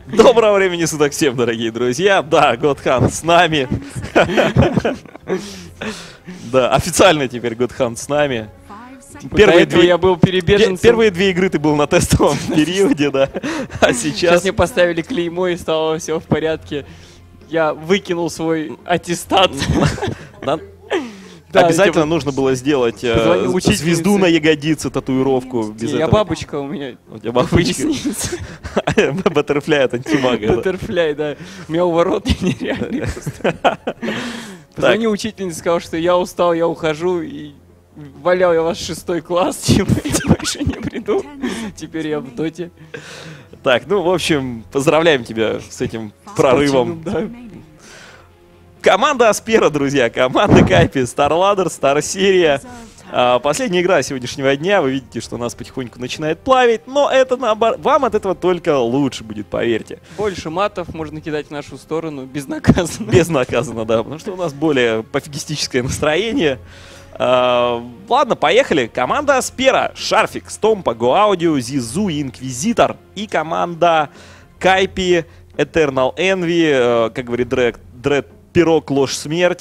Доброго времени суток всем, дорогие друзья. Да, Godhand с нами. Да, официально теперь Godhand с нами. Я был перебеженцем. Первые две игры ты был на тестовом периоде, да. А сейчас мне поставили клеймо и стало все в порядке. Я выкинул свой аттестат. Да, обязательно нужно было сделать звезду на ягодице, татуировку. Я бабочка у меня. У тебя бабочка. Баттерфляй от антимага. Баттерфляй, да. У меня уворот нереальный. Позвонил учительница, сказал, что я устал, я ухожу. И валял я вас 6 класс, типа, я больше не приду. Теперь я в доте. Так, ну, в общем, поздравляем тебя с этим прорывом. Команда Аспера, друзья, команда Кайпи, StarLadder, StarSeria. Последняя игра сегодняшнего дня. Вы видите, что нас потихоньку начинает плавить, но это наоборот, вам от этого только лучше будет, поверьте. Больше матов можно кидать в нашу сторону безнаказанно. Безнаказанно, да, потому что у нас более пофигистическое настроение. Ладно, поехали. Команда Аспера, Шарфик, Стомпа, GoAudio, Зизу и Инквизитор. И команда Кайпи, Eternal Envy, как говорит Дред, Пирог, Ложь, Смерть,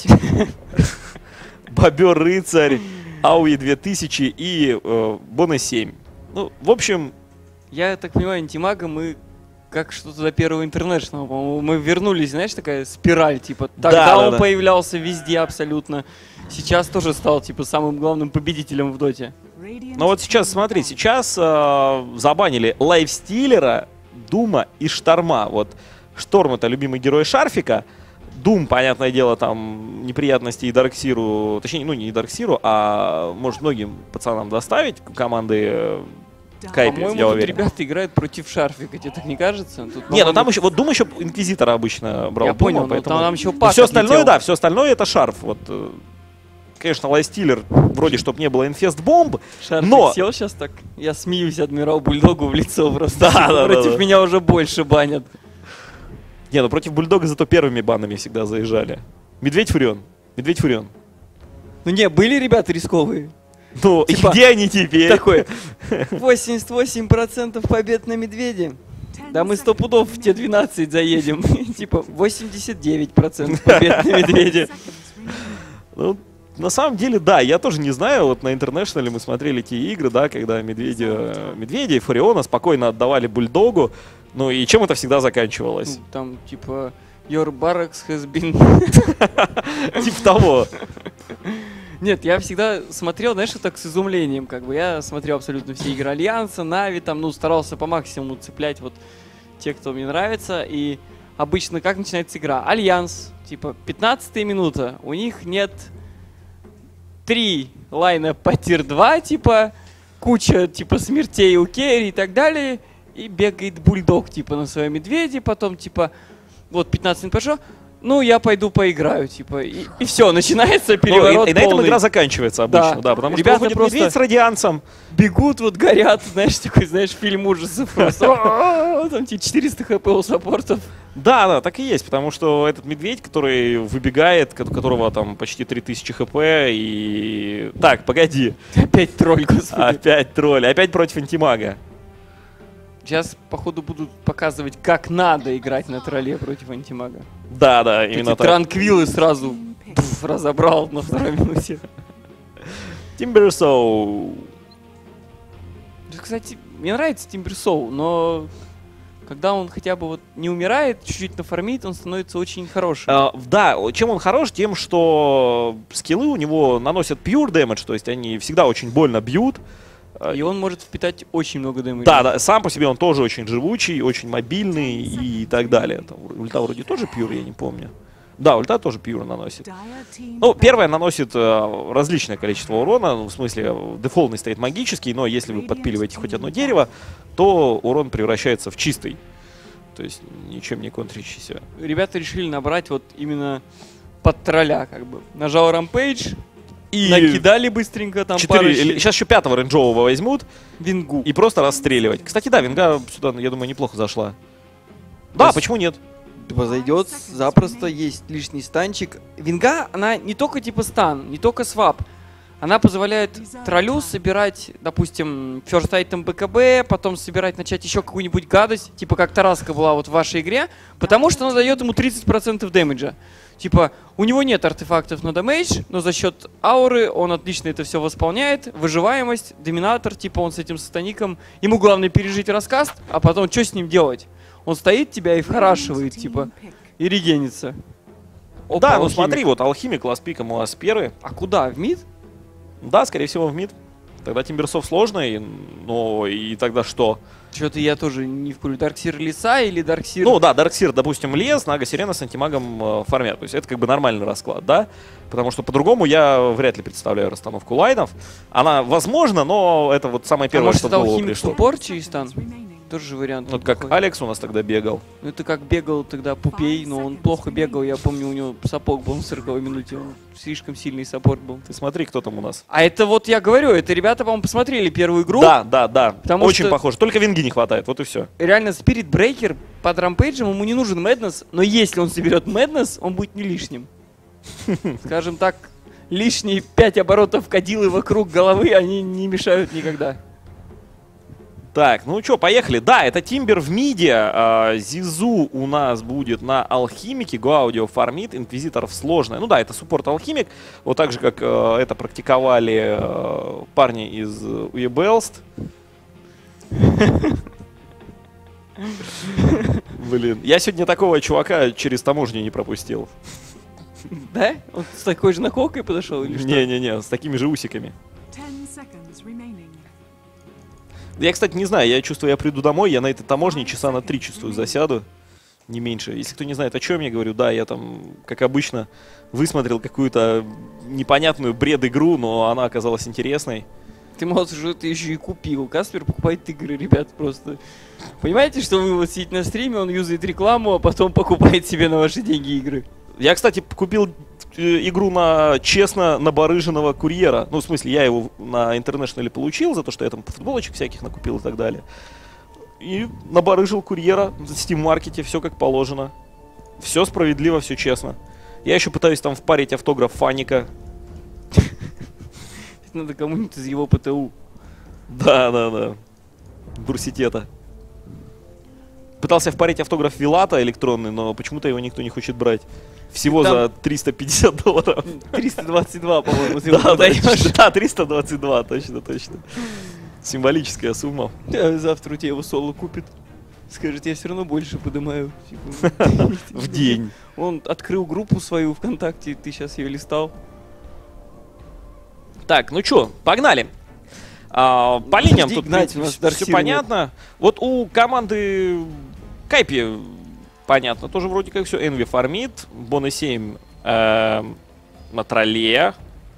Бобер, Рыцарь, Ауи 2000 и Боны 7. Ну, в общем... Я так понимаю, антимага мы как что-то до первого интернешнл, по-моему, мы вернулись, знаешь, такая спираль, типа, тогда он появлялся везде абсолютно. Сейчас тоже стал, типа, самым главным победителем в доте. Ну вот сейчас, смотри, сейчас забанили Лайфстиллера, Дума и Шторма. Вот Шторм — это любимый герой Шарфика. Дум, понятное дело, там неприятности и Дарксиру, точнее, ну не и Дарксиру, а может многим пацанам доставить команды Кайпи, по-моему, тут ребята играют против Шарфика, тебе так не кажется? Тут, не, ну там еще, вот Дум еще Инквизитора обычно брал. Я понял, но поэтому... там еще пак все остальное, отлетел. да, все остальное это Шарф. Вот, конечно, Лайстиллер, вроде, чтобы не было инфест-бомб, Шарфик но... сел сейчас так, я смеюсь Адмирал Бульдогу в лицо просто. Да, против меня уже больше банят. Не, ну против Бульдога зато первыми банами всегда заезжали. Медведь Фурион. Медведь Фурион. Ну не, были ребята рисковые. Ну, типа, и где они теперь? Такой, 88% побед на Медведе. Да мы 100 пудов в те 12 заедем. Типа, 89% побед на Медведе. Ну, на самом деле, да, я тоже не знаю. Вот на Интернешнале мы смотрели те игры, да, когда Медведя и Фуриона спокойно отдавали Бульдогу. Ну и чем это всегда заканчивалось? Ну, там, типа, your barracks has been... Типа того. Нет, я всегда смотрел, знаешь, так с изумлением, как бы. Я смотрел абсолютно все игры Альянса, Нави, там, ну, старался по максимуму цеплять вот те, кто мне нравится. И обычно как начинается игра? Альянс, типа, 15-я минута, у них нет 3 лайна по тир 2, типа, куча, типа, смертей у керри и так далее. И бегает Бульдог, типа, на своем медведе, потом, типа, вот 15 минут прошло, ну, я пойду поиграю, типа, и все, начинается переворот и на этом игра заканчивается обычно, да, потому ребята что выходит просто медведь с радианцем. Бегут, вот горят, знаешь, такой, знаешь, фильм ужасов просто, там, типа, 400 хп у саппортов. Да, так и есть, потому что этот медведь, который выбегает, у которого там почти 3000 хп, и... Так, погоди. Опять тролль, господи. Опять тролль, опять против антимага. Сейчас, походу, будут показывать, как надо играть на тролле против антимага. Да, именно так. Транквилы сразу разобрал на 2-й минуте. Тимберсоу. Кстати, мне нравится Тимберсоу, но когда он хотя бы вот не умирает, чуть-чуть нафармит, он становится очень хорошим. Да, чем он хорош? Тем, что скиллы у него наносят pure damage, то есть они всегда очень больно бьют. И он может впитать очень много дэмэджа. Да, сам по себе он тоже очень живучий, очень мобильный и так далее. Там, ульта вроде тоже пьюр, я не помню. Да, ульта тоже пьюр наносит. Ну, первая наносит различное количество урона, ну, в смысле, дефолтный стоит магический, но если вы подпиливаете хоть одно дерево, то урон превращается в чистый. То есть ничем не контрящийся. Ребята решили набрать вот именно под тролля, как бы. Нажал рампейдж, и накидали быстренько там 4, сейчас еще 5-го рейнджового возьмут. Вингу. И просто расстреливать. Кстати, да, Винга сюда, я думаю, неплохо зашла. Да, почему нет? Зайдет, запросто есть лишний станчик. Винга, она не только типа стан, не только свап. Она позволяет троллю собирать, допустим, first item БКБ, потом собирать, начать еще какую-нибудь гадость, типа как Тараска была вот в вашей игре, потому что она дает ему 30% дэмэджа. Типа, у него нет артефактов на дамейдж, но за счет ауры он отлично это все восполняет. Выживаемость, доминатор, типа он с этим сатаником. Ему главное пережить раскаст, а потом что с ним делать? Он стоит тебя и вхорашивает, типа, и регенится. Опа, Да, ну алхимик. смотри, вот алхимик класс пиком у вас первый. А куда? В мид? Да, скорее всего, в мид. Тогда Тимберсов сложный, но и тогда что? Что-то я тоже не в курсе. Дарксир леса или Дарксир... Ну да, Дарксир, допустим, лес, Нага Сирена с антимагом фармят. То есть это как бы нормальный расклад, да? Потому что по-другому я вряд ли представляю расстановку лайнов. Она возможна, но это вот самое а первое, может что в это голову алхимик пришло. суппорт Чистан? Тоже же вариант. Вот как неплохой. Алекс у нас тогда бегал. Ну это как бегал тогда Пупей, но он плохо бегал. Я помню, у него сапог был на 40-й минуте. Он слишком сильный саппорт был. Ты смотри, кто там у нас. А это вот я говорю, это ребята, по-моему, посмотрели первую игру. Да, да, да. Потому Очень что- похоже. Только винги не хватает, вот и все. Реально, Spirit Breaker под рампейджем ему не нужен Madness, но если он соберет Madness, он будет не лишним. Скажем так, лишние 5 оборотов кадилы вокруг головы, они не мешают никогда. Так, ну что, поехали. Да, это Тимбер в миде. Зизу у нас будет на алхимике. Гуаудио фармит. Инквизиторов сложная. Ну да, это суппорт алхимик. Вот так же, как это практиковали парни из Уебелст. Блин, я сегодня такого чувака через таможню не пропустил. Да? Он с такой же наколкой подошел или что? Не-не-не, с такими же усиками. 10 seconds remaining. Я, кстати, не знаю, я чувствую, я приду домой, я на этой таможне часа на 3 чувствую засяду. Не меньше. Если кто не знает, о чем я говорю, да, я там, как обычно, высмотрел какую-то непонятную бред-игру, но она оказалась интересной. Ты, может, уже ты еще и купил. Каспер покупает игры, ребят, просто. Понимаете, что вы вот сидите на стриме, он юзает рекламу, а потом покупает себе на ваши деньги игры. Я, кстати, купил игру на честно набарыженного курьера. Ну, в смысле, я его на Интернешнале получил за то, что я там футболочек всяких накупил и так далее. И набарыжил курьера в Steam-маркете, все как положено. Все справедливо, все честно. Я еще пытаюсь там впарить автограф Фаника. Надо кому-нибудь из его ПТУ. Да. Бурситета. Пытался впарить автограф Вилата электронный, но почему-то его никто не хочет брать. Всего Там- за $350. 322, по-моему, ты его Да, продаешь. да, 322, точно. Символическая сумма. Завтра у тебя его соло купит. Скажет, я все равно больше поднимаю. В день. Он открыл группу свою ВКонтакте, ты сейчас ее листал. Так, ну чё, погнали. По линиям Подожди, тут гнать, у нас все Дарксира понятно. Вот у команды Кайпи понятно, тоже вроде как все. Энви фармит, Боны 7 на тролле.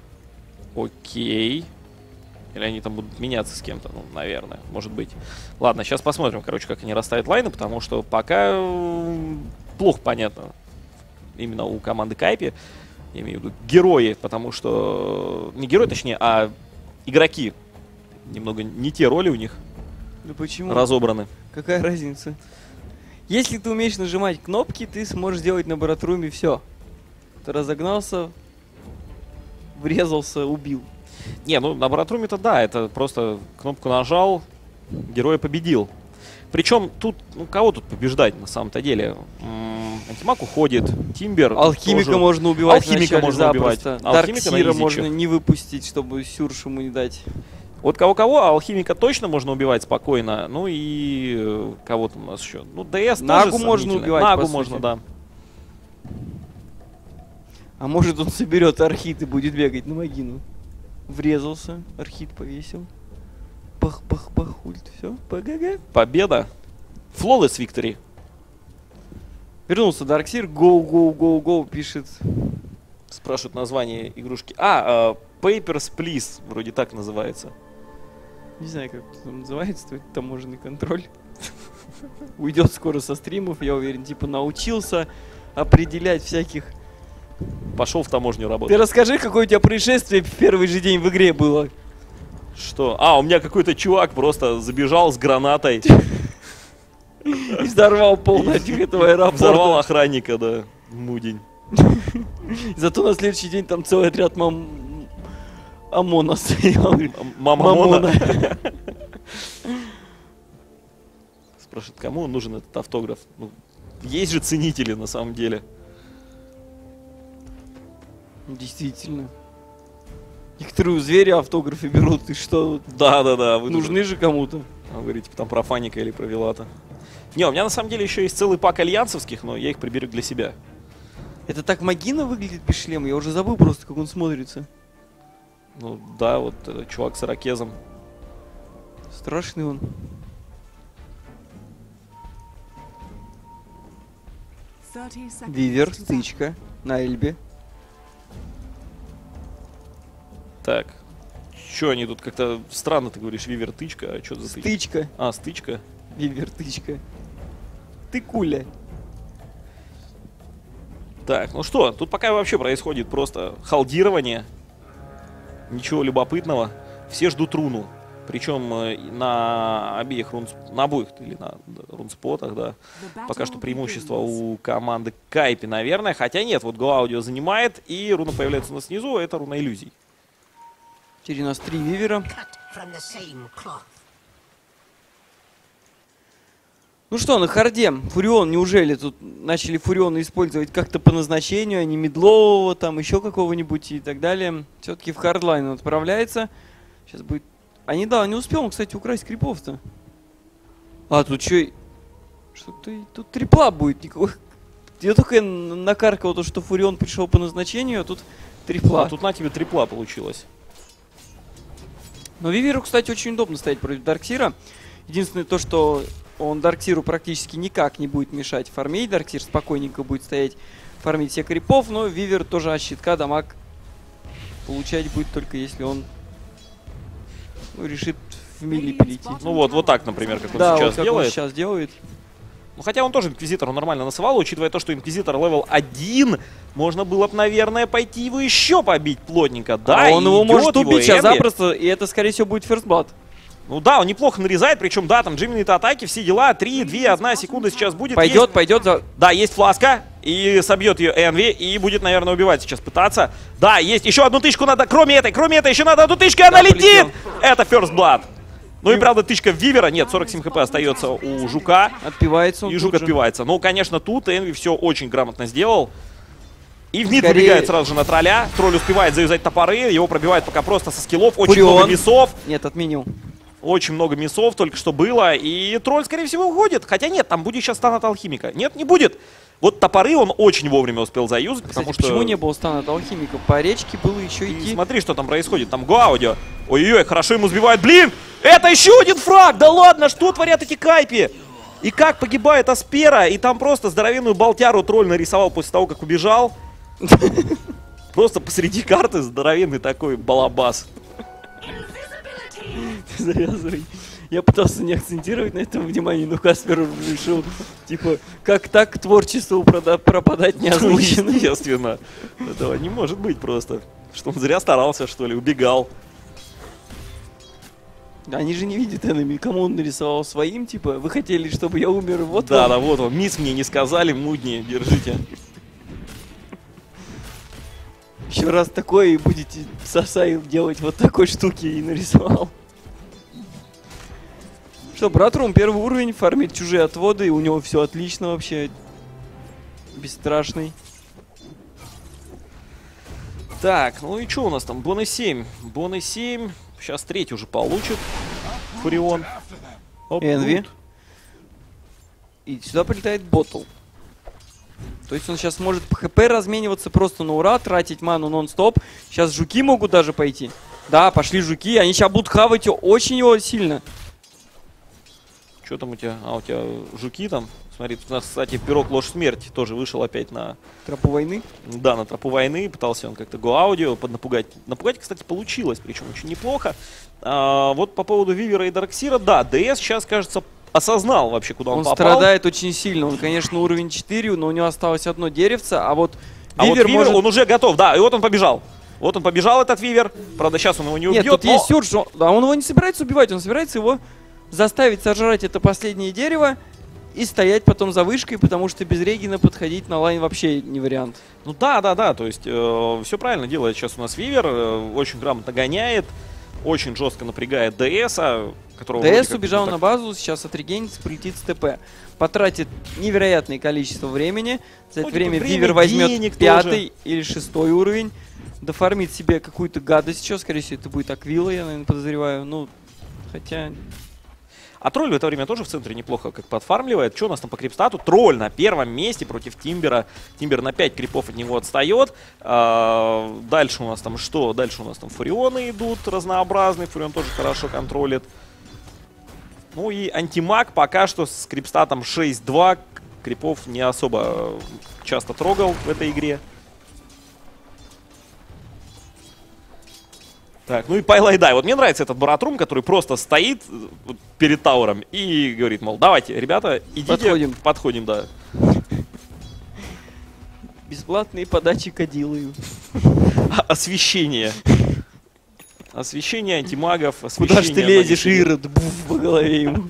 Окей. Или они там будут меняться с кем-то, ну, наверное, может быть. Ладно, сейчас посмотрим, короче, как они расставят лайны, потому что пока плохо понятно именно у команды Кайпи. Я имею в виду герои, потому что... Не герои, точнее, а игроки. Немного не те роли у них Да почему? разобраны. Какая разница? Если ты умеешь нажимать кнопки, ты сможешь сделать на баратруме все. Ты разогнался, врезался, убил. Не, ну на Баратруме-то да, это просто кнопку нажал, героя победил. Причем тут, ну кого тут побеждать на самом-то деле? Антимаг уходит, Тимбер Алхимика тоже- можно убивать Алхимика вначале можно убивать. запросто. Алхимика на Дарксира изичах. можно не выпустить, чтобы сюрш ему не дать. Вот кого-кого, а Алхимика точно можно убивать спокойно. Ну и кого там у нас еще? Ну ДС Нагу тоже можно сомнительно. убивать, Нагу по можно, сути. да. А может он соберет архит и будет бегать на магину. Врезался, архит повесил. Пах-пах-пах, ульт, все, ПГГ. Победа. Flawless victory. Вернулся Дарксир, гоу, пишет. Спрашивают название игрушки. Papers, Please, вроде так называется. Не знаю, как это там называется, твой таможенный контроль. Уйдет скоро со стримов, я уверен, типа научился определять всяких. Пошел в таможню Ты работать. расскажи, какое у тебя происшествие в первый же день в игре было. Что? У меня какой-то чувак просто забежал с гранатой, И взорвал полностью этого аэропорта. взорвал охранника, да. Мудень. Зато на следующий день там целый отряд Амона стоял. Мамона. Спрашивает, кому нужен этот автограф? Ну, есть же ценители на самом деле. Действительно. Некоторые звери автографы берут, и что? Да. Вы Нужны же кому-то. Вы говорите там про Фаника или про Вилата. Не, у меня на самом деле еще есть целый пак альянсовских, но я их приберег для себя. Это так Магина выглядит без шлема? Я уже забыл просто, как он смотрится. Ну да, вот этот чувак с ирокезом. Страшный он. Вивер, стычка на Эльбе. Так. Че они тут как-то странно, ты говоришь, Вивер тычка, а что за тычка? Стычка. А, стычка. Вивер, тычка. Ты куля. Так, ну что, тут пока вообще происходит просто халдирование. Ничего любопытного. Все ждут руну. Причем на обеих на обоих или на рунспотах, да. Пока что преимущество у команды Кайпи, наверное. Хотя нет, вот Гаудио занимает, и руна появляется у нас снизу, это руна иллюзий. Теперь у нас 3 вивера. Ну что, на харде, Фурион, неужели тут начали Фуриона использовать как-то по назначению, а не медлового, там еще какого-нибудь и так далее. Все-таки в хардлайн он отправляется. Сейчас будет... А не успел он, кстати, украсть крипов-то. А, тут что? Что-то... Тут трипла будет никакой. Я только накаркал то, что Фурион пришел по назначению, а тут трипла. А тут на тебе трипла получилось. Но Виверу, кстати, очень удобно стоять против Дарксира. Единственное то, что он Дарксиру практически никак не будет мешать фармить. Дарксир спокойненько будет стоять, фармить все крипов, но Вивер тоже от щитка дамаг получать будет только если он решит в мили перейти. Ну вот так, например, как он да, сейчас вот как делает. он сейчас делает. Ну, хотя он тоже Инквизитору нормально насывал, учитывая то, что Инквизитор левел 1, можно было бы, наверное, пойти его еще побить плотненько. Да, а он его может убить сейчас Эмби. запросто, и это, скорее всего, будет ферстблад. Ну да, он неплохо нарезает, причем, да, там Джиммиты атаки, все дела, 3, 2, 1 секунда сейчас будет. Пойдет за... Да, есть фласка, и собьет ее Энви, и будет, наверное, убивать сейчас пытаться. Да, есть еще одну тычку надо, кроме этой еще надо одну тычку, и она летит! Полетел. Это First Blood. Ну и правда тычка в Вивера, нет, 47 хп остается у Жука. Отпивается он. И Жук тут же. отпивается. Ну, конечно, тут Энви все очень грамотно сделал. И в мид Скорее... выбегает сразу же на тролля. Тролль успевает завязать топоры, его пробивает пока просто со скиллов. Очень Фурион. много миссов. Нет, отменил. Очень много миссов только что было. И тролль, скорее всего, уходит. Хотя нет, там будет сейчас стан от алхимика. Нет, не будет. Вот топоры он очень вовремя успел заюзать, Кстати, потому что... почему не было стана от алхимика? По речке было еще И идти. смотри, что там происходит. Там Гаудио. Ой-ой-ой, хорошо ему сбивают. Блин, это еще один фраг. Да ладно, что творят эти Кайпи? И как погибает Аспера. И там просто здоровенную болтяру тролль нарисовал после того, как убежал. Просто посреди карты здоровенный такой балабас. Завязывай. Я пытался не акцентировать на этом внимание, но Каспер решил, типа, как так творчеству пропадать неозвученно. Естественно. Этого не может быть просто. Что он зря старался, что ли, убегал. Они же не видят энеми. Кому он нарисовал своим, типа, вы хотели, чтобы я умер, вот Да, вам. да, вот он. Мисс мне не сказали, мудни, держите. Еще раз такое и будете сосаил делать вот такой штуки и нарисовал. Что, Братрум первый уровень, фармит чужие отводы, и у него все отлично вообще. Бесстрашный. Так, ну и что у нас там? Боны 7. Боны 7. Сейчас третий уже получит. Фурион. Оп, Энви. тут. И сюда прилетает Ботл. То есть он сейчас может по ХП размениваться просто на ура, тратить ману нон-стоп. Сейчас жуки могут даже пойти. Да, пошли жуки, они сейчас будут хавать очень его сильно. Что там у тебя? А, у тебя жуки там. Смотри, тут у нас, кстати, пирог ложь смерти тоже вышел опять на... Тропу войны. Да, на тропу войны. Пытался он как-то Гаудио поднапугать. Напугать, кстати, получилось, причем очень неплохо. Вот по поводу Вивера и Дарксира. Да, ДС сейчас, кажется, осознал вообще, куда он попал. Страдает очень сильно. Он, конечно, уровень 4, но у него осталось одно деревце, а вот Вивер может... он уже готов, да, и вот он побежал. Вот он побежал, этот Вивер. Правда, сейчас он его не убьет. Нет, тут но... есть Сюрж, да, он его не собирается убивать, он собирается его заставить сожрать это последнее дерево и стоять потом за вышкой, потому что без регина подходить на лайн вообще не вариант. Ну да, то есть все правильно делает сейчас у нас Вивер, очень грамотно гоняет, очень жестко напрягает ДСа, которого ДС убежал на базу, сейчас отрегенится, полетит с ТП. Потратит невероятное количество времени. За это время Вивер возьмет 5-й или 6-й уровень. Дофармит себе какую-то гадость еще. Скорее всего, это будет Аквила, я, наверное, подозреваю. Ну, хотя... А Тролль в это время тоже в центре неплохо как подфармливает. Что у нас там по крипстату? Тролль на первом месте против Тимбера. Тимбер на 5 крипов от него отстает. Дальше у нас там что? Дальше у нас там Фурионы идут разнообразные. Фурион тоже хорошо контролит. Ну и антимаг пока что с крипстатом 6-2. Крипов не особо часто трогал в этой игре. Так, ну и Пайлайдай. Вот мне нравится этот Баратрум, который просто стоит вот перед тауром и говорит, мол, давайте, ребята, идите. Подходим, да. Бесплатные подачи кадилою. Освещение. Освещение антимагов, освещение... Куда ж ты лезешь, Ирод? Буф по голове ему.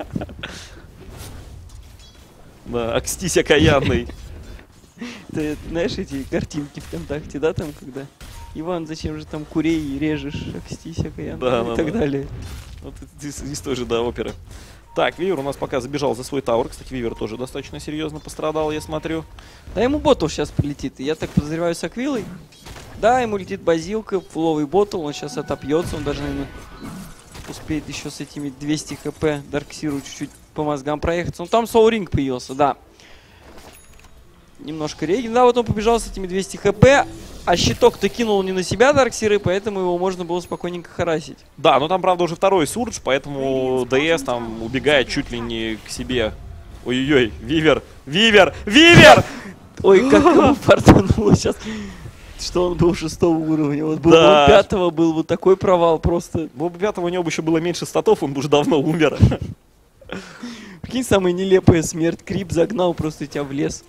Да, окстись окаянный. Ты знаешь эти картинки ВКонтакте, да, там, когда... Иван, зачем же там курей режешь, окстись окаянный, да, и так далее. Вот из той же, да, оперы. Так, Вивер у нас пока забежал за свой тауэр. Кстати, Вивер тоже достаточно серьезно пострадал, я смотрю. Да, ему ботл сейчас прилетит. Я так подозреваю с Аквилой. Да, ему летит базилка, фуловый ботл, он сейчас отопьется, он даже, наверное, успеет еще с этими 200 хп Дарксиру чуть-чуть по мозгам проехаться. Ну, там Soul Ring появился, да. Немножко реген. Да, вот он побежал с этими 200 хп, а щиток-то кинул не на себя Дарксиры, поэтому его можно было спокойненько харасить. Да, но там, правда, уже второй Сурдж, поэтому ДС там убегает чуть ли не к себе. Ой-ой-ой, Вивер! Вивер! Вивер! Ой, как ему фартануло сейчас. Что он был 6-го уровня. Вот был да. бы 5-го, был вот такой провал просто. Был бы 5-го, у него бы еще было меньше статов, он бы уже давно умер. Прикинь, самая нелепая смерть. Крип загнал просто тебя в лес.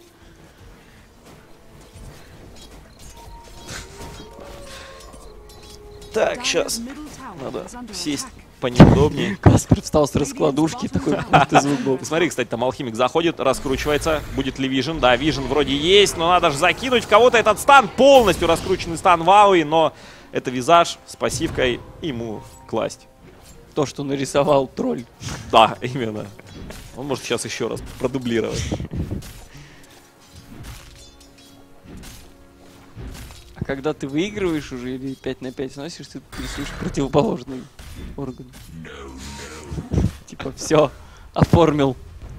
Так, сейчас надо сесть поneудобнее. Каспер встал с раскладушки, такой звук был. Смотри, кстати, там алхимик заходит, раскручивается. Будет ли вижен? Да, вижен вроде есть, но надо же закинуть в кого-то этот стан. Полностью раскрученный стан Вауи, но это визаж с пассивкой ему класть. То, что нарисовал тролль. Да, именно. Он может сейчас еще раз продублировать. А когда ты выигрываешь уже или 5 на 5 сносишь, ты рисуешь противоположный орган. Типа, все, оформил.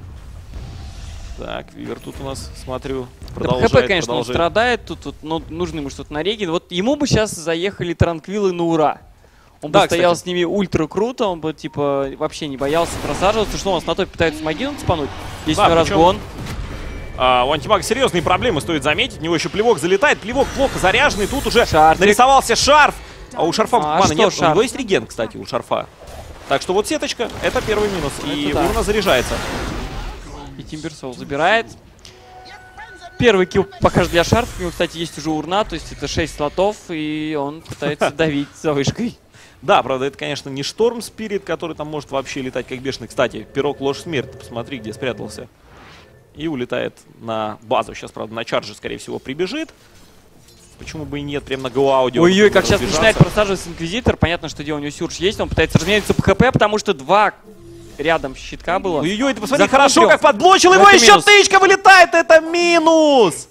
Так, Вивер тут у нас, смотрю, продолжает. ХП, конечно, он страдает, тут но нужно ему что-то на реген. Вот ему бы сейчас заехали транквилы на ура. Он бы стоял с ними ультра круто, он бы, типа, вообще не боялся просаживаться. Что у нас на топе пытается Магинут спануть? Есть у него разгон. У антимага серьезные проблемы, стоит заметить. У него еще плевок залетает. Плевок плохо заряженный. Тут уже нарисовался шарф. А у шарфа мана нет. У него есть реген, кстати, у шарфа. Так что вот сеточка, это первый минус. И урна заряжается. И Тимберсол забирает. Первый килл пока для шарфа. У него, кстати, есть уже урна. То есть это 6 слотов. И он пытается давить за вышкой. Да, правда, это, конечно, не Шторм Спирит, который там может вообще летать как бешеный. Кстати, пирог ложь смерти. Посмотри, где спрятался. И улетает на базу. Сейчас, правда, на чарже, скорее всего, прибежит. Почему бы и нет, прям на гоу-аудио. Ой-ой, как сейчас начинает просаживаться Инквизитор. Понятно, что дело у него Сюрж есть. Он пытается разменяться по ХП, потому что 2 рядом щитка было. Ой-ой, ты посмотри, хорошо как подблочил его. Еще тычка вылетает. Это минус.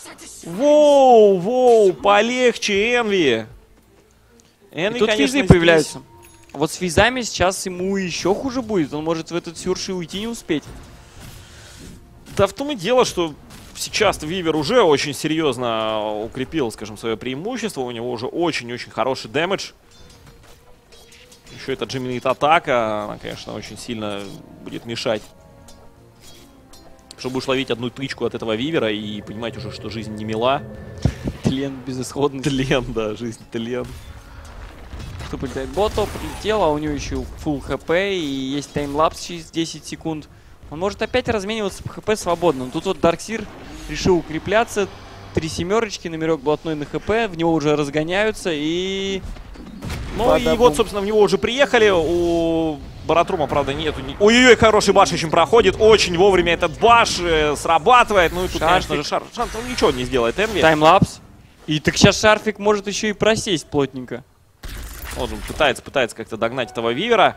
Воу, полегче, Энви. Энви, тут физы появляются. Вот с физами сейчас ему еще хуже будет. Он может в этот Сюрж и уйти не успеть. Да в том и дело, что сейчас Вивер уже очень серьезно укрепил, скажем, свое преимущество. У него уже очень-очень хороший дэмэдж. Еще эта Джиминит атака, она, конечно, очень сильно будет мешать. Чтобы будешь ловить одну тычку от этого Вивера и понимать уже, что жизнь не мила. Тлен безысходный. Тлен, да, жизнь тлен. Кто полетает? Бото прилетел, а у него еще фулл хп и есть таймлапс через 10 секунд. Он может опять размениваться по ХП свободно. Но тут вот Дарксир решил укрепляться. 3 семерочки, номерок блатной на ХП. В него уже разгоняются и... Ну и вот, собственно, в него уже приехали. У Баратрума, правда, нету. Ой-ой-ой, хороший баш очень проходит. Очень вовремя этот баш срабатывает. Ну и тут, Шарфик. конечно же, Шант он ничего не сделает. Энви. Таймлапс. И так сейчас Шарфик может еще и просесть плотненько. Вот он пытается как-то догнать этого Вивера.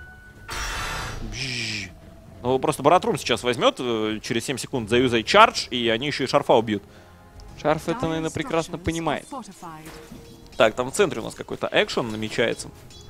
Бжж. Ну, просто Баратрум сейчас возьмет, через 7 секунд заюзает чардж, и они еще и Шарфа убьют. Шарф это, наверное, прекрасно понимает. Так, там в центре у нас какой-то экшен намечается.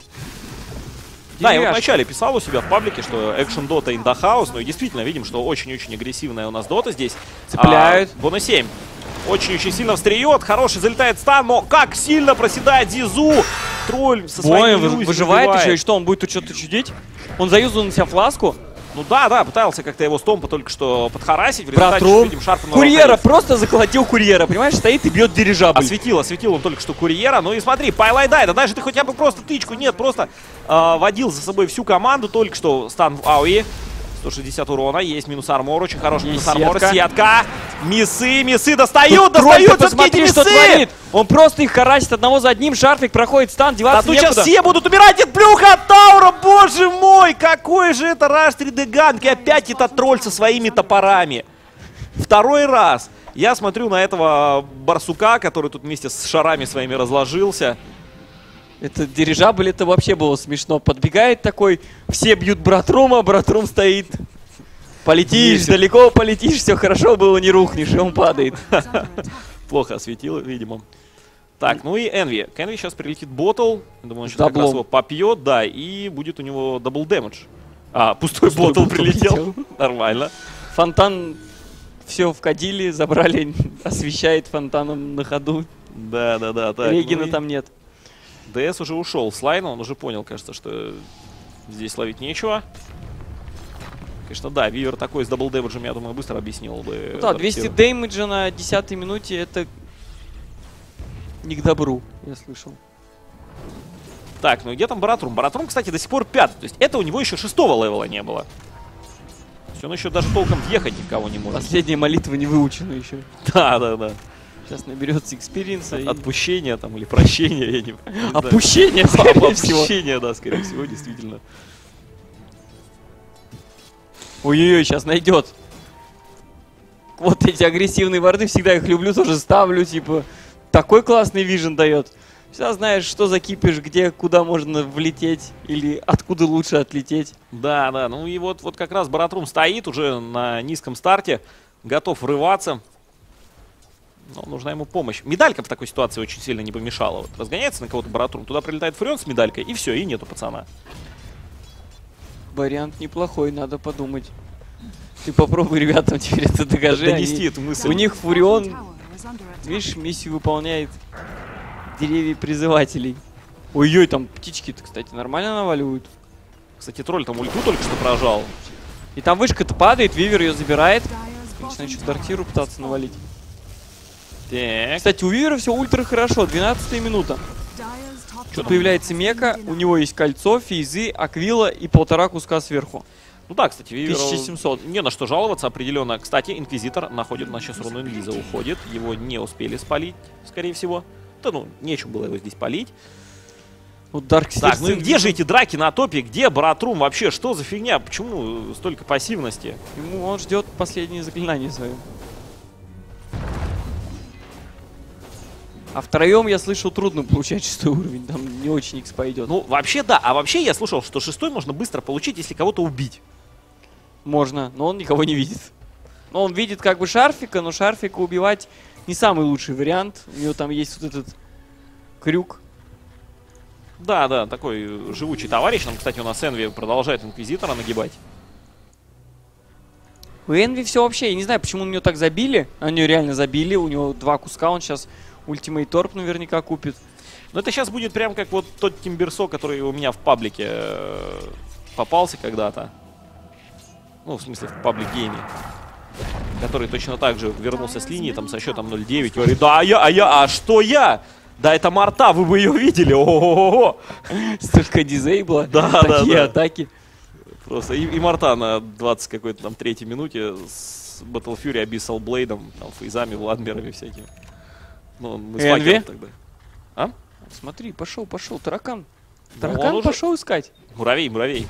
Да, я вот вначале писал у себя в паблике, что экшен дота in the house, ну и действительно видим, что очень-очень агрессивная у нас дота здесь. Цепляют. Бона 7. Очень-очень сильно встреет, хороший залетает стан, но как сильно проседает Зизу. Тролль со своим выживает еще, и что, он будет тут что-то чудить? Он заюзал на себя фласку. Ну да, пытался как-то его стомпа только что подхарасить. В результате Братрум. видим Шарфа на Курьера, лоу-хейт. просто заколотил курьера, понимаешь, стоит и бьет дирижабль. Осветил он только что курьера. Ну и смотри, Пайлайдай, да даже ты хотя бы просто тычку, нет, просто водил за собой всю команду. Только что стан в АОИ. 160 урона, есть минус армор, очень хороший минус армор, сетка. Миссы достают, достают, посмотри, что творит. Он просто их харасит одного за одним, Шарфик проходит стан, деваться некуда. Сейчас все будут умирать от плюха от Таура, боже мой, какой же это Rush 3D Ганг, и опять этот тролль со своими топорами. Второй раз. Я смотрю на этого барсука, который тут вместе с шарами своими разложился. Это дирижабль, это вообще было смешно. Подбегает такой, все бьют Братрума, Братрум стоит. Полетишь, далеко полетишь, все хорошо было, не рухнешь, и он падает. Плохо осветил, видимо. Так, ну и Энви. К Энви сейчас прилетит ботл. Думаю, он сейчас как раз его попьет, да, и будет у него дабл дэмэдж. Пустой ботл прилетел. Нормально. Фонтан все вкадили, забрали, освещает фонтаном на ходу. Да. Так, Регина там нет. ДС уже ушел с лайна, он уже понял, кажется, что здесь ловить нечего. Конечно, да, Вивер такой с дабл дэмэджем, я думаю, быстро объяснил бы. Ну да, 200 дэмэджа на 10-й минуте, это не к добру, я слышал. Так, ну где там Баратрум? Баратрум, кстати, до сих пор 5-й, то есть это у него еще 6-го левела не было. То есть он еще даже толком въехать никого не может. Последняя молитва не выучена еще. Да. Сейчас наберется экспириенса. Отпущение там или прощение, я не знаю. Опущение, скорее всего. Опущение, да, скорее всего, действительно. Ой-ой-ой, сейчас найдет. Вот эти агрессивные варды, всегда их люблю, тоже ставлю, типа, такой классный вижен дает. Всегда знаешь, что закипишь, где, куда можно влететь или откуда лучше отлететь. Да, ну и вот как раз Баратрум стоит уже на низком старте, готов врываться. Но нужна ему помощь. Медалька в такой ситуации очень сильно не помешала. Вот разгоняется на кого-то Баратрум, туда прилетает Фурион с медалькой, и все, и нету пацана. Вариант неплохой, надо подумать. Ты попробуй ребятам теперь это докажи. Донести эту мысль. У них Фурион, видишь, миссию выполняет деревья призывателей. Ой-ой, там птички-то, кстати, нормально наваливают. Кстати, тролль там ульту только что прожал. И там вышка-то падает, Вивер ее забирает. Начинает еще Дартиру пытаться навалить. Так. Кстати, у Вивера все ультра хорошо, 12-я минута. Тут появляется Мека, у него есть кольцо, фейзы, аквила и 1,5 куска сверху. Ну да, кстати, Виверу 1700. не на что жаловаться определенно. Кстати, Инквизитор находит на сейчас руну Инвиза, уходит. Его не успели спалить, скорее всего. Да ну, нечем было его здесь палить. Вот Дарк Так, ну и где же эти драки на топе? Где Баратрум вообще? Что за фигня? Почему столько пассивности? Он ждет последнее заклинание свое. А втроем, я слышал, трудно получать 6-й уровень. Там не очень икс пойдет. Ну, вообще, да. А вообще, я слышал, что 6-й можно быстро получить, если кого-то убить. Можно, но он никого не видит. Но он видит как бы Шарфика, но Шарфика убивать не самый лучший вариант. У него там есть вот этот крюк. Да, такой живучий товарищ. Там, кстати, у нас Энви продолжает Инквизитора нагибать. У Энви все вообще, я не знаю, почему на него так забили. На нее реально забили, у него 2 куска, он сейчас ультимейт торп наверняка купит. Но это сейчас будет прям как вот тот Тимберсо, который у меня в паблике попался когда-то. Ну, в смысле, в паблик-гейме. Который точно так же вернулся с линии, там, со счетом 0-9. Говорит, да, а что я? Да, это Марта, вы бы ее видели. Ого-го-го. Столько дизейбла, да, такие атаки. Просто и Марта на 20 какой-то там 3-й минуте с Battle Fury, Abyssal Blade'ом, там, фейзами, Владмерами всякими. Ну, мы с Факером тогда. А? Смотри, пошел, таракан. Ну, Таракан уже... пошел искать. Муравей.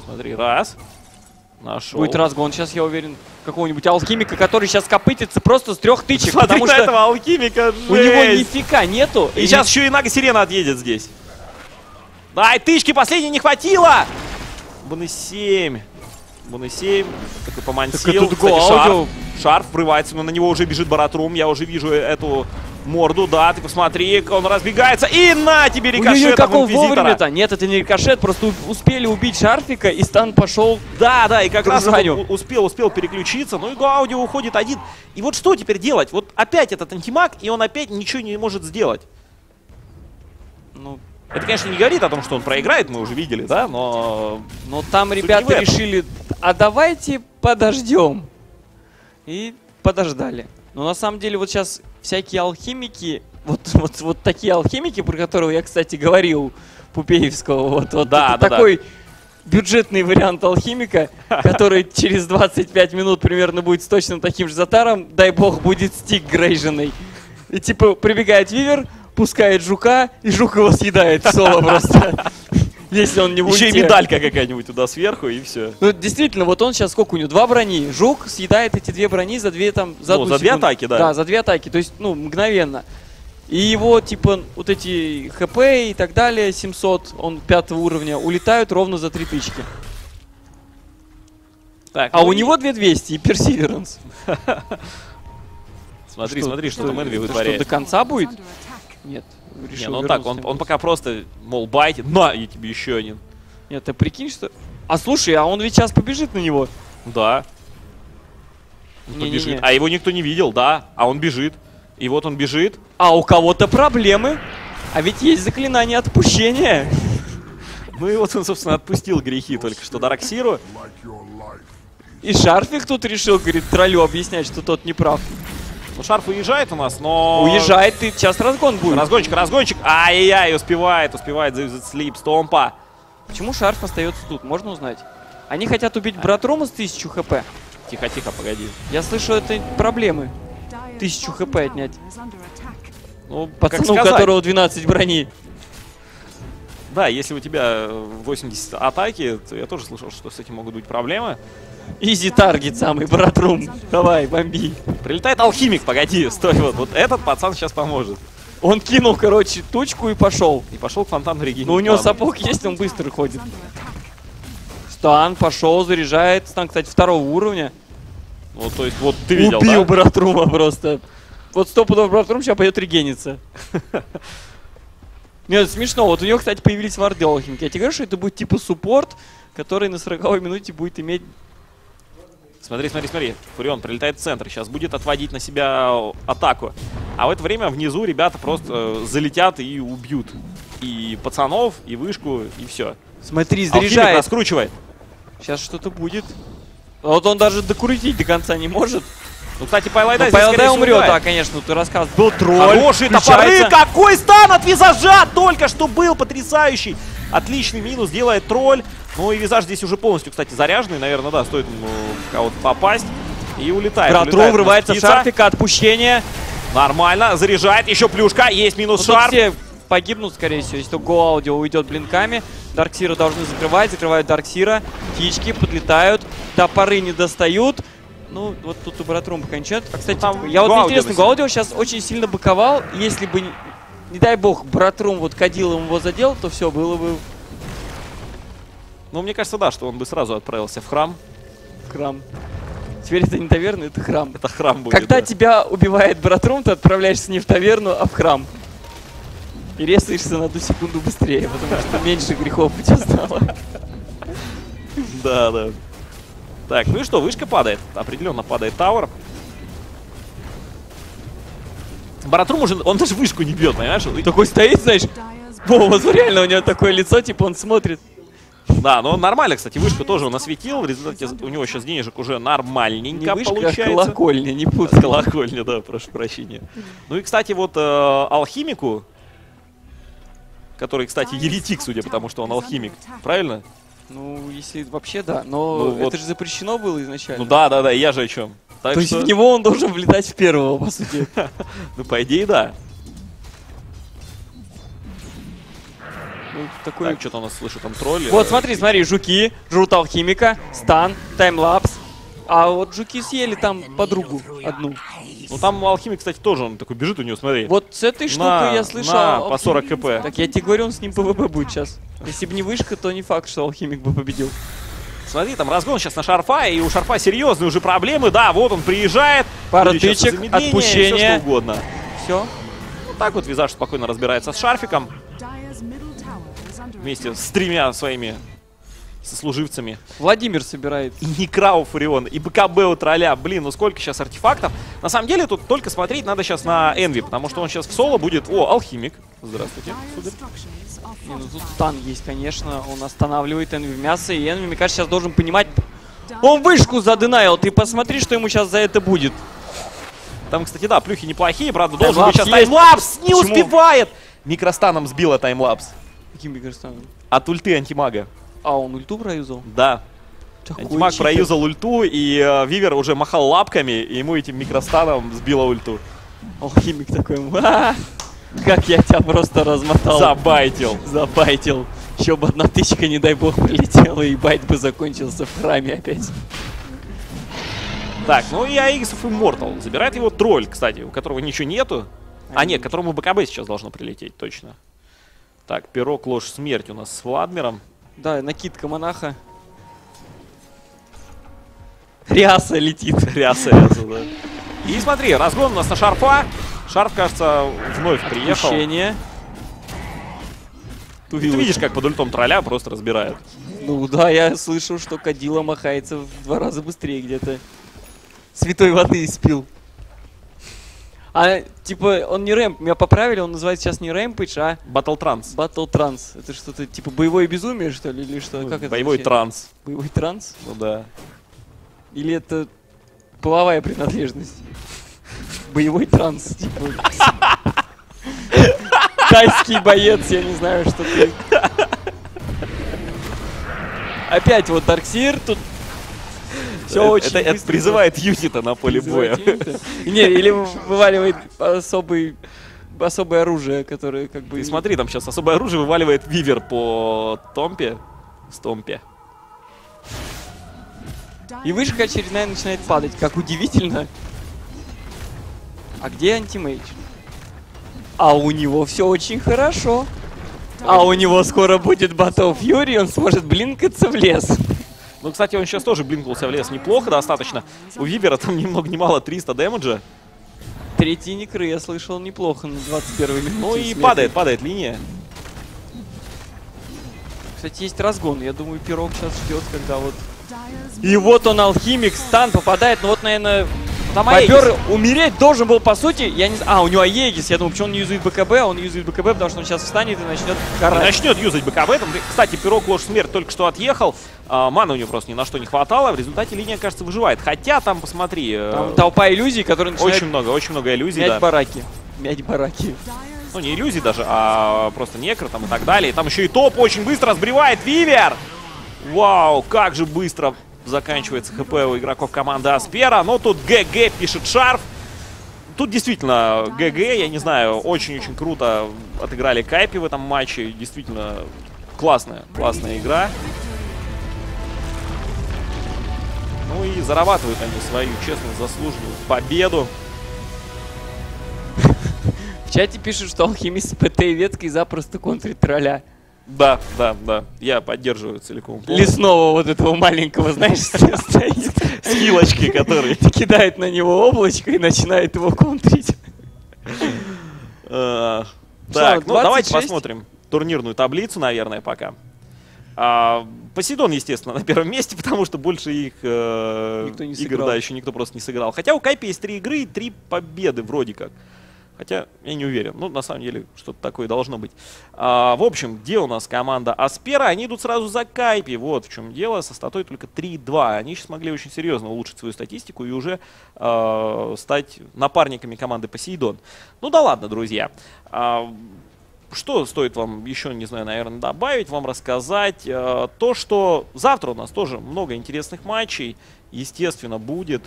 Смотри, раз. Нашел. Будет разгон сейчас, я уверен, какого-нибудь алхимика, который сейчас копытится просто с 3 тычек, Смотри потому на что этого алхимика, у него жесть. нифига нету. И сейчас еще и Нага Сирена отъедет здесь. Дай, тычки, последней не хватило! Буны 7. Буны 7. Такой помансил. Так это Кстати, аудио. шарф врывается, но на него уже бежит Баратрум. Я уже вижу эту морду. Да, ты посмотри, он разбегается. И на тебе рикошет как от он Инквизитора. вовремя-то? Нет, это не рикошет, просто успели убить Шарфика, и стан пошел. Да, и как раз Кружаню. он успел переключиться. Ну и Гаудио уходит один. И вот что теперь делать? Вот опять этот антимаг, и он опять ничего не может сделать. Ну, Это, конечно, не говорит о том, что он проиграет, мы уже видели, да, но... там Суть ребята не в этом. решили, а давайте подождем. И подождали. Но на самом деле вот сейчас всякие алхимики, вот такие алхимики, про которые я, кстати, говорил, Пупеевского, Да, это такой бюджетный вариант алхимика, который через 25 минут примерно будет с точно таким же затаром, дай бог, будет стик грейженный. И типа прибегает Вивер, пускает жука, и жук его съедает в соло просто. Если он не в Еще и ульте. медалька какая-нибудь туда сверху, и все. Ну, действительно, вот он сейчас, сколько у него? 2 брони. Жук съедает эти 2 брони за 2 там... Ну, одну за 2 секунду. атаки, да. Да, за 2 атаки. То есть, ну, мгновенно. И его, типа, вот эти ХП и так далее, 700, он 5 уровня, улетают ровно за 3 тычки. Так, А ну у и- него 2200 и персиверанс. Смотри, что там Энви это вытворяет. что, до конца будет? Under attack. Нет. Не, Решил ну так, вернуться. он пока просто, мол, байтит. На, и тебе еще один. Нет, ты прикинь, что... А слушай, а он ведь сейчас побежит на него. Да. Не-не-не. Бежит. А его никто не видел, да. А он бежит. И вот он бежит. А у кого-то проблемы. А ведь есть заклинание отпущения. Ну и вот он, собственно, отпустил грехи только что Дараксиру. И Шарфик тут решил, говорит, троллю объяснять, что тот не прав. Ну, Шарф уезжает у нас, но... Уезжает, и сейчас разгон будет. Разгончик. Ай-яй-яй, успевает заюзать слип, стомпа. Почему Шарф остается тут, можно узнать? Они хотят убить Братрума с 1000 хп. Тихо, погоди. Я слышу, это проблемы. Dire's 1000 bottom хп tower отнять. is under attack. Ну, как Пацану, у сказать? которого 12 брони. Да, если у тебя 80 атаки, то я тоже слышал, что с этим могут быть проблемы. Изи таргет самый, Братрум. Давай, бомби. Прилетает алхимик, погоди, стой, вот этот пацан сейчас поможет. Он кинул, короче, тучку и пошел. И пошел к фонтану Регины. Но у него сапог есть, он быстро ходит. Under attack. Стан пошел, заряжает. Стан, кстати, 2 уровня. Ну, то есть, вот ты видел, Убил да? Братрума просто. Вот стопудов Братрум сейчас пойдет регениться. Нет, смешно. Вот у него, кстати, появились варды алхимики. Я тебе говорю, что это будет типа суппорт, который на 40-й минуте будет иметь... Смотри. Фурион прилетает в центр. Сейчас будет отводить на себя атаку. А в это время внизу ребята просто залетят и убьют. И пацанов, и вышку, и все. Смотри, Алхимик заряжает. раскручивает. Сейчас что-то будет. Вот он даже докрутить до конца не может. Ну, кстати, Пайлайдай Но здесь, Пайлайдай скорее всего, умрет, да, умирает. конечно. Ты рассказывал. Был тролль. Хорошие топоры! включается. Какой стан от визажа! Только что был потрясающий. Отличный минус делает тролль. Ну и визаж здесь уже полностью, кстати, заряженный. Наверное, да, стоит ему в кого-то попасть. И улетает. Братрум Улетает врывается в птица. Шарфика, отпущение. Нормально, заряжает. Еще плюшка. Есть минус Ну, тут шарф. все погибнут, скорее всего, если то Go Audio уйдет блинками. Дарксира должны закрывать, закрывают Дарксира. Птички подлетают, топоры не достают. Ну, вот тут у Братрум пока ничего. А, кстати, Там я вот Go Audio интересно, носит. Go Audio сейчас очень сильно боковал. Если бы, не дай бог, Братрум вот кадилом его задел, то все, было бы Ну, мне кажется, да, что он бы сразу отправился в храм. в храм. Теперь это не таверна, это храм. Это храм будет. Когда да. тебя убивает Братрум, ты отправляешься не в таверну, а в храм. И резаешься на 1 секунду быстрее, потому что меньше грехов у тебя стало. Да. Так, ну и что, вышка падает. Определенно падает тауэр. Баратрум уже, он даже вышку не бьет, понимаешь? Такой стоит, знаешь, Dire's Во, вот реально у него такое лицо, типа он смотрит. Да, но он нормально, кстати, вышку тоже он осветил. В результате у него сейчас денежек уже Не нормальненько вышка, а получается. колокольня, не путай. Колокольня, да, прошу прощения. Ну и, кстати, вот алхимику, который, кстати, еретик, судя по тому, что он алхимик, правильно? Ну, если вообще да, но Ну, это вот. же запрещено было изначально. Ну да, я же о чем. Так То есть что, в него он должен влетать в первого, по сути. ну, по идее, да. бы такой... Так, что-то у нас слышу там тролли. Вот смотри, жуки жрут алхимика, стан, таймлапс. А вот жуки съели там подругу одну. Ну там алхимик, кстати, тоже он такой бежит у него, смотри. Вот с этой штукой я слышал... по 40 кп. Так я тебе говорю, он с ним ПВП будет сейчас. Если бы не вышка, то не факт, что алхимик бы победил. Смотри, там разгон сейчас на Шарфа, и у Шарфа серьезные уже проблемы. Да, вот он приезжает. Пара Будет сейчас тычек, замедление, отпущение. Все что угодно. Все. Вот так вот Визаж спокойно разбирается с Шарфиком. Dire's middle tower is under Вместе с тремя своими сослуживцами. Владимир собирает. И Некрау Фурион, и БКБ у тролля. Блин, ну сколько сейчас артефактов. На самом деле тут только смотреть надо сейчас на Энви, потому что он сейчас в соло будет... О, алхимик. Здравствуйте. Dire's Сударь. structures are Не, ну тут fortified. стан есть, конечно. Он останавливает Энви в мясо. И Энви, мне кажется, сейчас должен понимать... Он вышку заденаил. Ты посмотри, что ему сейчас за это будет. Там, кстати, да, плюхи неплохие, правда, должен быть Таймлапс сейчас есть. таймлапс. Не Почему? успевает. Микростаном сбила таймлапс. Каким микростаном? От ульты антимага. А, он ульту проюзал? Да. Такой Антимаг читер. проюзал ульту, и Вивер уже махал лапками, и ему этим микростаном сбила ульту. Алхимик такой. «Ва! Как я тебя просто размотал. Забайтил. Забайтил. Еще бы одна тычка, не дай бог, прилетела, и байт бы закончился в храме опять. Так, ну и Aegis of Immortal. Забирает его тролль, кстати, у которого ничего нету. А нет, которому БКБ сейчас должно прилететь, точно. Так, пирог, ложь, смерть у нас с Владмиром. Да, накидка монаха. Ряса летит. Ряса, да. И смотри, разгон у нас на Шарфа. Шарф, кажется, вновь приехал. Отпущение. Ты видишь, как под ультом тролля просто разбирают. Ну да, я слышу, что Кадила махается в 2 раза быстрее где-то. Святой воды испил. А, типа, он не рэмп, меня поправили, он называется сейчас не рэмпидж, а Батл транс. Battle Trance. Это что-то типа боевое безумие, что ли, или что? Как это Боевой вообще? транс. Боевой транс? Ну да. Или это половая принадлежность? Боевой транс, типа. Тайский боец, я не знаю, что ты. Опять вот Дарксир тут. Все очень Это быстро. призывает юнита на поле боя. Не, или вываливает особое оружие, которое как бы... И смотри, там сейчас особое оружие вываливает Вивер по Томпе. Стомпе. И вышка очередная начинает падать, как удивительно. А где антимейдж? А у него все очень хорошо. А у него скоро будет Battle Fury, он сможет блинкаться в лес. Ну, кстати, он сейчас тоже блинкнулся в лес неплохо достаточно. У Вивера там ни много ни мало 300 дэмэджа. Третий некры, я слышал, неплохо на 21 минуте. Ну и смерти. падает линия. Кстати, есть разгон. Я думаю, пирог сейчас ждет, когда вот... Dire's И вот он, алхимик, стан попадает, но вот, наверное, Там попер умереть должен был, по сути, я не знаю... А, у него Аегис, я думаю, почему он не юзает БКБ, он юзает БКБ, потому что он сейчас встанет и начнет карать. Начнет юзать БКБ. Там, кстати, пирог, ложь, смерть только что отъехал. Маны у него просто ни на что не хватало. В результате линия, кажется, выживает. Хотя там, посмотри, Там толпа иллюзий, которые начинают очень много иллюзий, мять да. бараки. Мять бараки. Dire's Ну, не иллюзий даже, а просто некро там и так далее. И там еще и топ очень быстро сбривает Вивер. Вау, как же быстро заканчивается ХП у игроков команды Аспера. Но тут ГГ пишет Шарф. Тут действительно ГГ, я не знаю, очень-очень круто отыграли Кайпи в этом матче. Действительно классная игра. Ну и зарабатывают они свою честно заслуженную победу. В чате пишут, что алхимист с ПТ и веткой запросто контрит тролля. Да. Я поддерживаю целиком. Лесного вот этого маленького, знаешь, стоит. С хилочкой, который... Кидает на него облачко и начинает его контрить. Так, ну 26? давайте посмотрим турнирную таблицу, наверное, пока. Посейдон, естественно, на первом месте, потому что больше их Никто не игр, сыграл. да, еще никто просто не сыграл. Хотя у Кайпи есть 3 игры и 3 победы вроде как. Хотя я не уверен. Ну, на самом деле, что-то такое должно быть. В общем, где у нас команда Аспера? Они идут сразу за Кайпи. Вот в чем дело. Со статой только 3-2. Они сейчас смогли очень серьезно улучшить свою статистику и уже стать напарниками команды Посейдон. Ну да ладно, друзья. Что стоит вам еще, не знаю, наверное, добавить, вам рассказать? То, что завтра у нас тоже много интересных матчей, естественно, будет.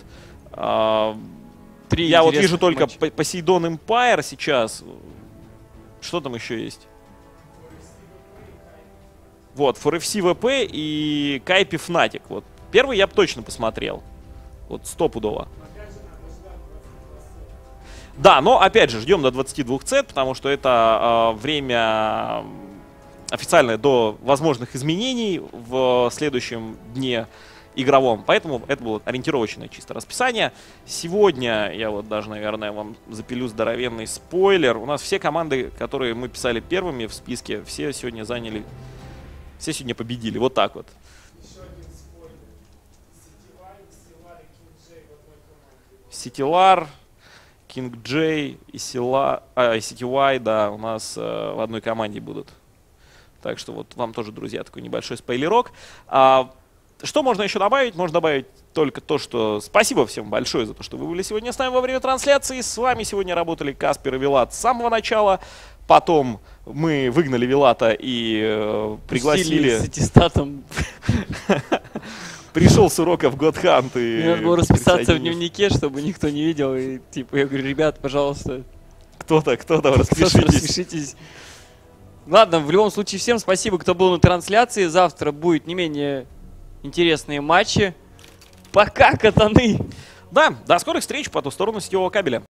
Я вот вижу только Посейдон Эмпайр сейчас. Что там еще есть? Вот, for FC VP и Кайпи Fnatic. Вот. Первый я бы точно посмотрел. Вот, стопудово. Да, но опять же, ждем до 22 цет, потому что это время официальное до возможных изменений в следующем дне игровом. Поэтому это было ориентировочное чисто расписание. Сегодня я вот даже, наверное, вам запилю здоровенный спойлер. У нас все команды, которые мы писали первыми в списке, все сегодня заняли, все сегодня победили. Вот так вот. Ситилар, King J и CTY, да, у нас в одной команде будут. Так что вот вам тоже, друзья, такой небольшой спойлерок. Что можно еще добавить? Можно добавить только то, что спасибо всем большое за то, что вы были сегодня с нами во время трансляции. С вами сегодня работали Каспер и Вилат с самого начала. Потом мы выгнали Вилата и пригласили... С аттестатом. Пришел с уроков Godhunt и... Мне надо было расписаться в дневнике, чтобы никто не видел. И типа я говорю, ребят, пожалуйста. Кто-то, распишитесь. Ладно, в любом случае, всем спасибо, кто был на трансляции. Завтра будет не менее интересные матчи. Пока, катаны! Да, до скорых встреч по ту сторону сетевого кабеля.